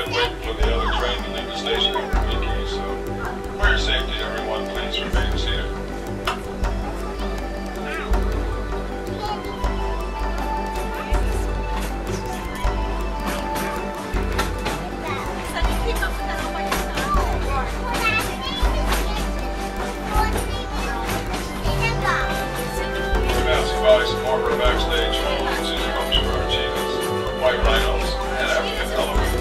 outside waiting for the other train to leave the station at Rafiki, so for your safety, everyone, please remain seated. Some more for backstage homes and homes for our cheetahs, white rhinos, and African elephants.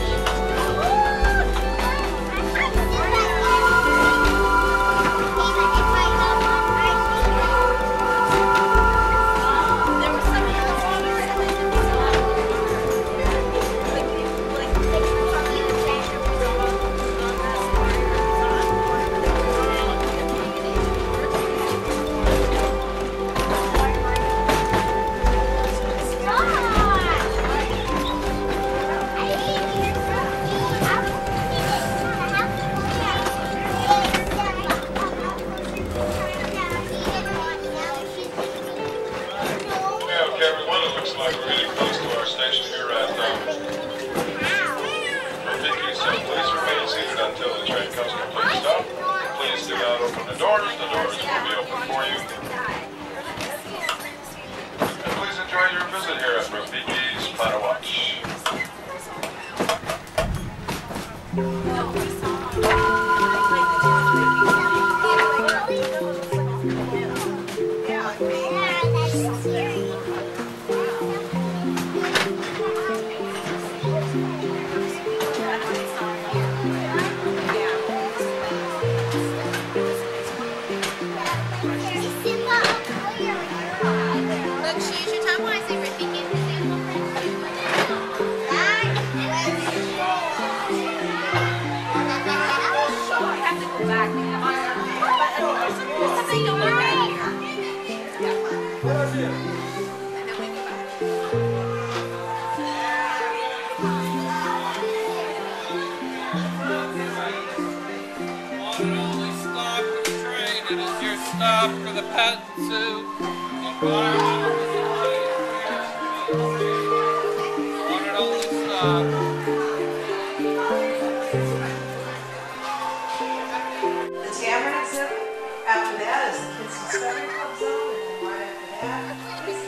Like we're getting close to our station here at Rafiki, so please remain seated until the train comes to a complete stop. Please do not open the doors will be open for you. And please enjoy your visit here at Rafiki's Planet Watch. Stop for the pet zoo. One and only stop. The tavern exhibit. After that is the Kids and Study Club zone, and then right after that is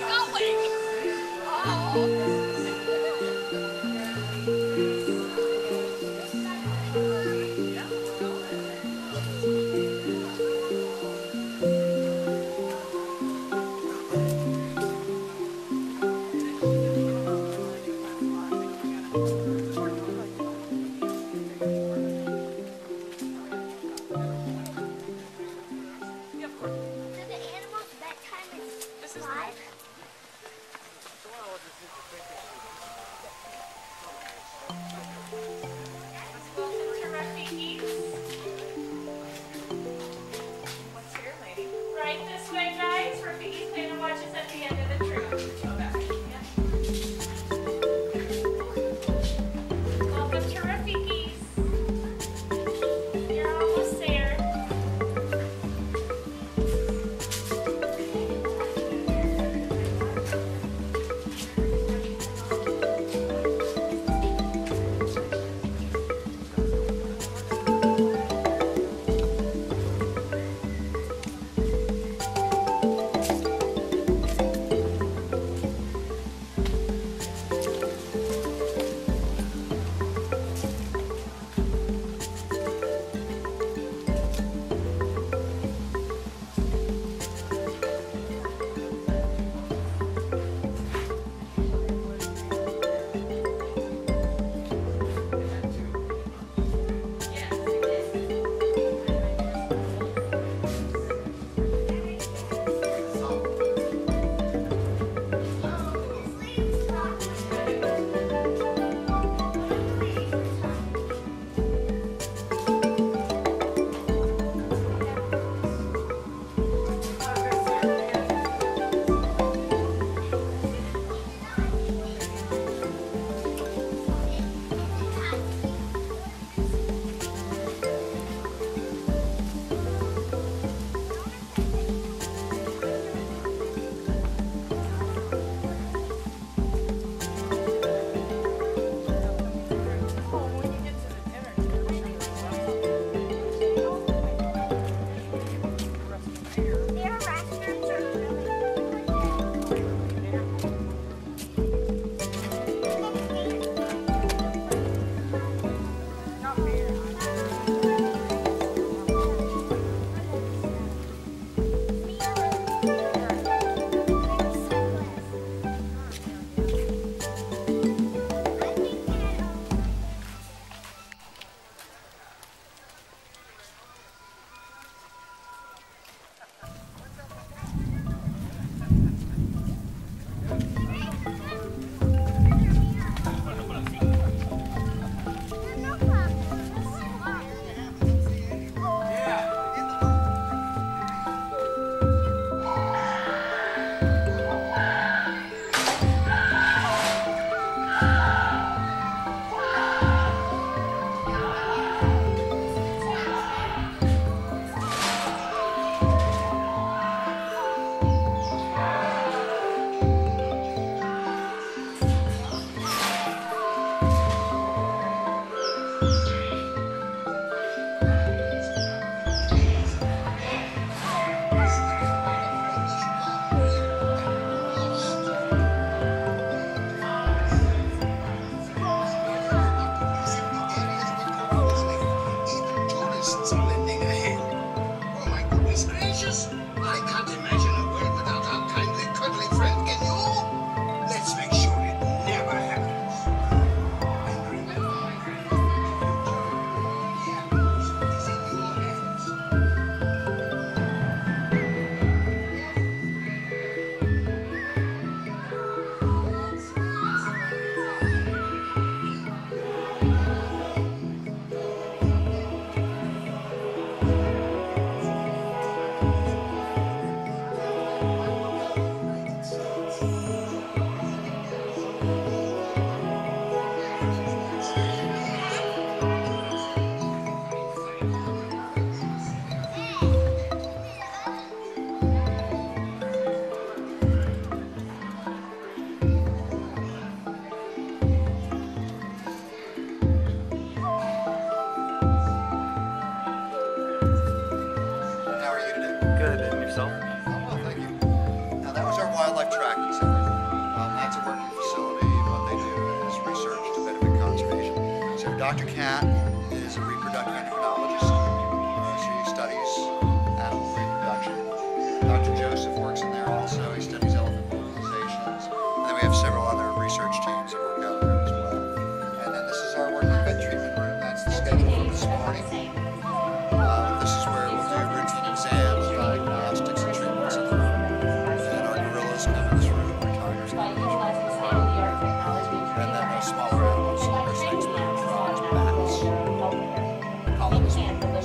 Dr. Cat is a reproductive endocrinologist. She studies animal reproduction. Dr. Joseph works in there also. He studies elephant fertilizations. And then we have several other research teams that work out there as well. And then this is our working vet treatment room. That's the schedule for this morning. This is where we'll do routine exams, diagnostics, and treatments in the room. And our gorillas come in this room, our tigers come in this room. And then the smaller animals, our snakes, bears, frogs, bats, colonies.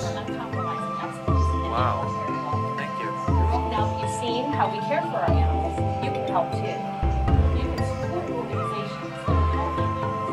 Wow. Thank you. Now, you've seen how we care for our animals. You can help too. You can support organizations that are helping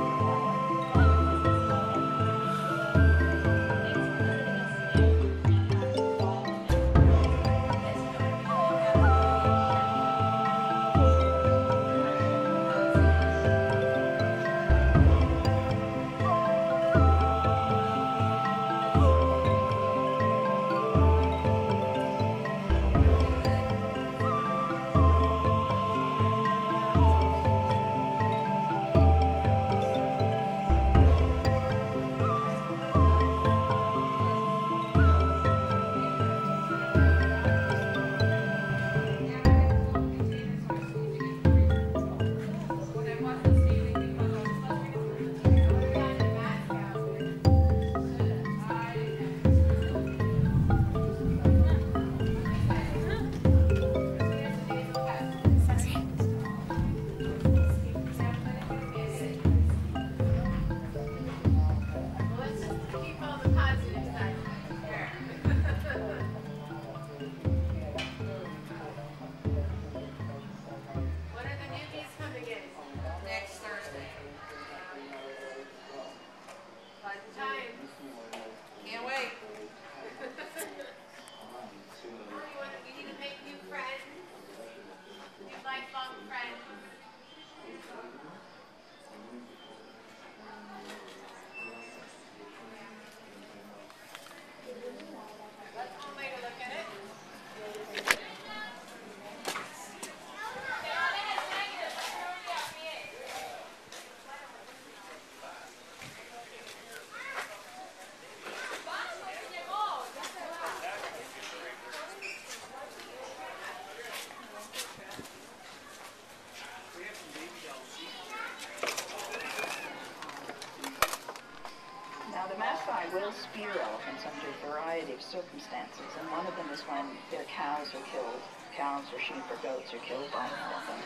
will spear elephants under a variety of circumstances, and one of them is when their cows are killed, cows or sheep or goats are killed by an elephant.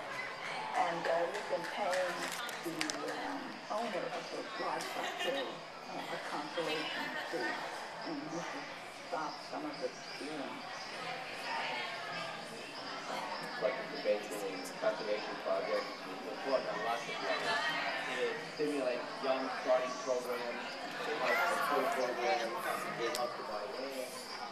And we've been paying the owner of the livestock kill a consolation fee, and this has stopped some of the spearing. Like the conservation projects, we've worked on lots of levels. It stimulates young starting programs. They help support programs, they help provide land.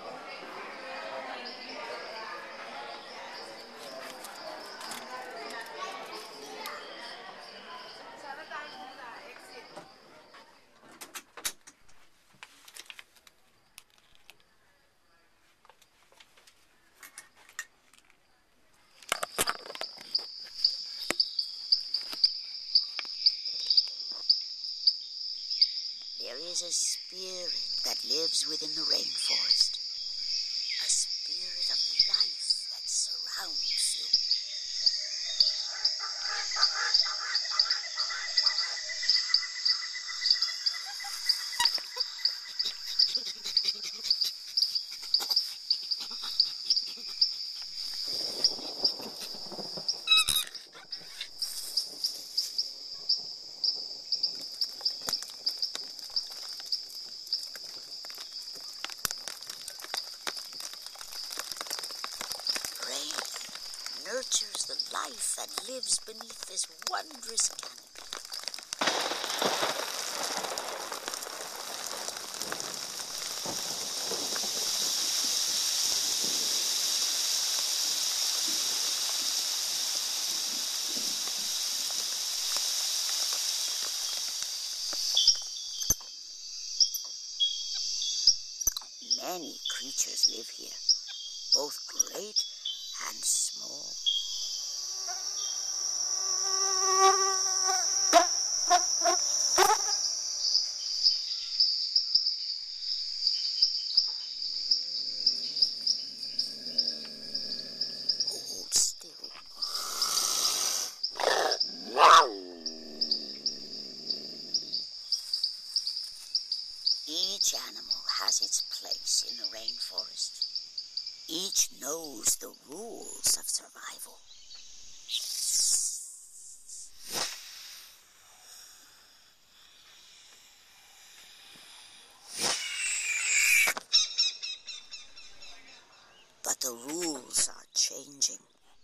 There is a spirit that lives within the rainforest. A spirit of life that surrounds you. Nurtures the life that lives beneath this wondrous canopy. Many creatures live here, both great and small. Each animal has its place in the rainforest. Each knows the rules of survival. But the rules are changing.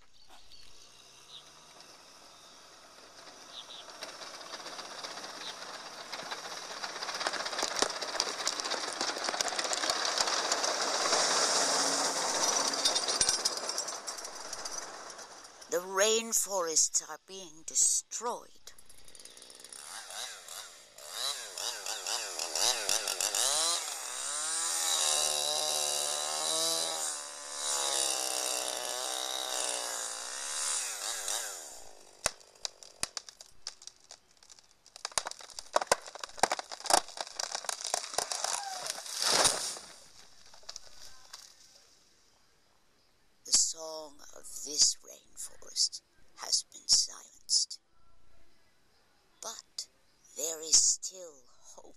The rainforests are being destroyed. The song of this rainforest has been silenced. But there is still hope.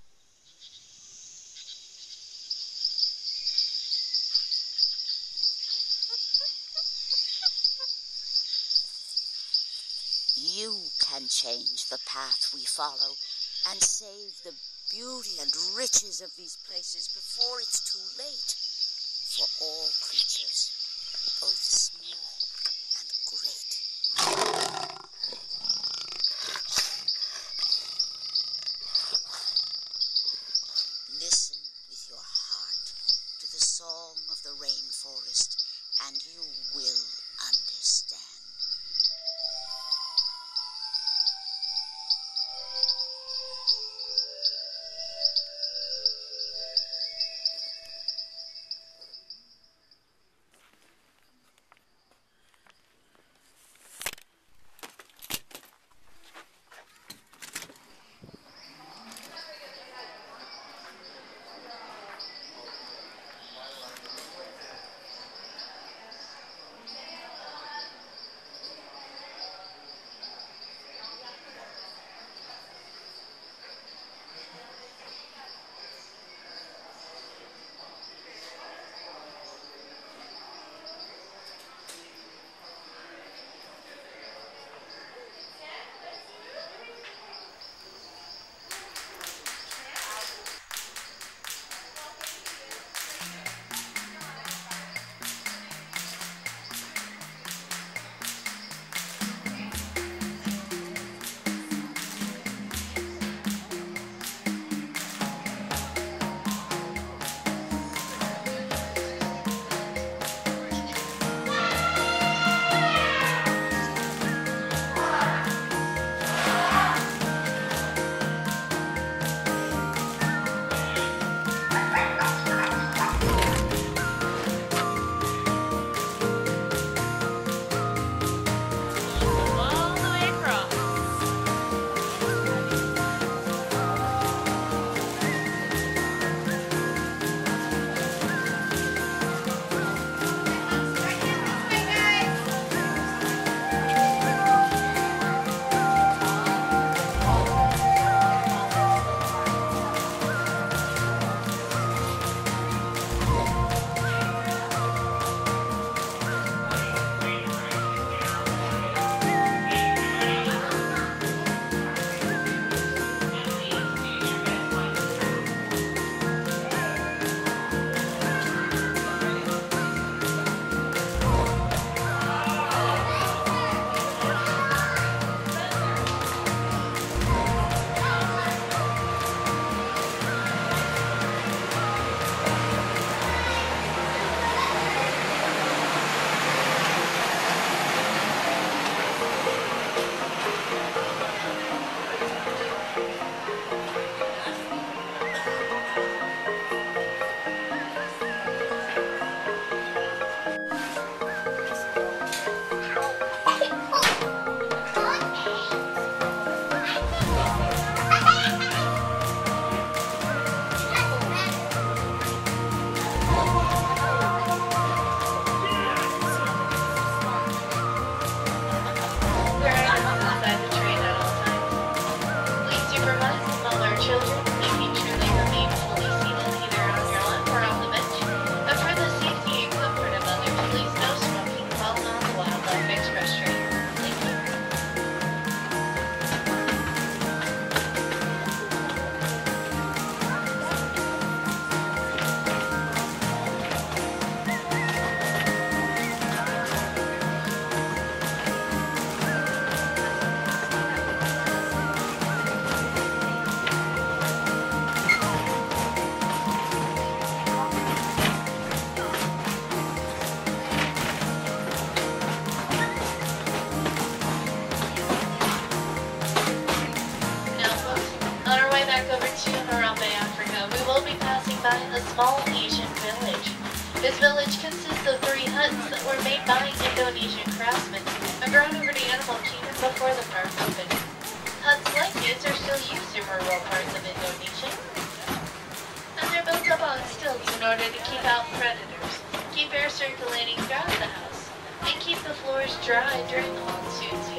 You can change the path we follow and save the beauty and riches of these places before it's too late. For all creatures, both small and great. Listen with your heart to the song of the rainforest, and you will understand. by a small Asian village. This village consists of 3 huts that were made by Indonesian craftsmen and brought over to Animal Kingdom before the park opened. Huts like these are still used in rural parts of Indonesia, and they're built up on stilts in order to keep out predators, keep air circulating throughout the house, and keep the floors dry during the monsoon season.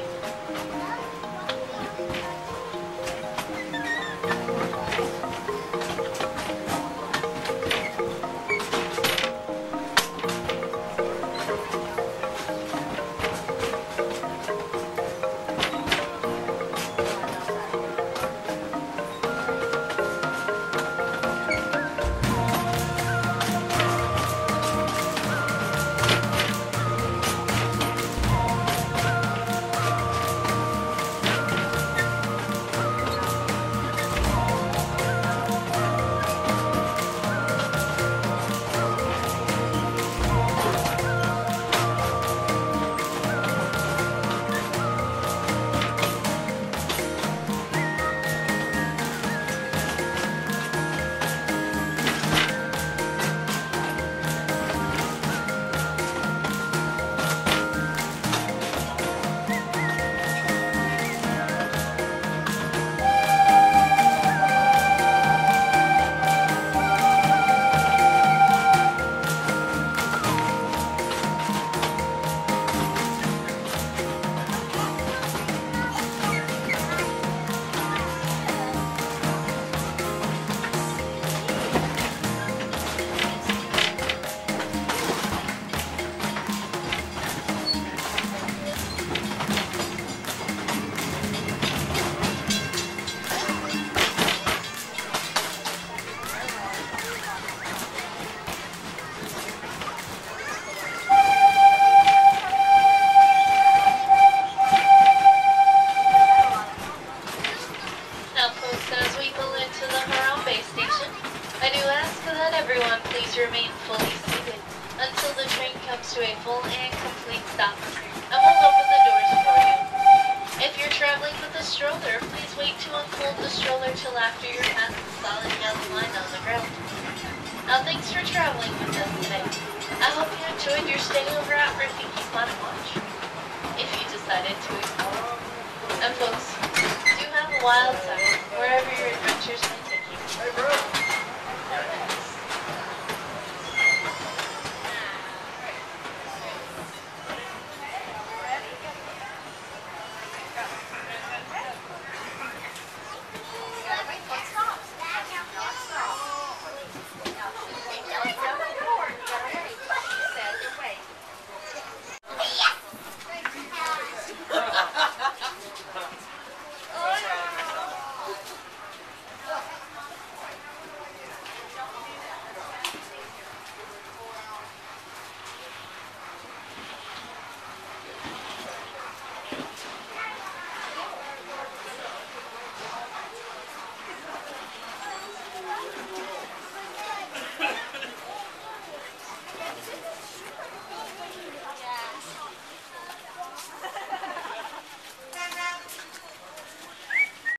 Remain fully seated until the train comes to a full and complete stop, and we'll open the doors for you. If you're traveling with a stroller, please wait to unfold the stroller till after you're past the solid yellow line on the ground. Now, thanks for traveling with us today. I hope you enjoyed your stay over at Rafiki Planet Watch, if you decided to explore. And folks, do have a wild time wherever your adventures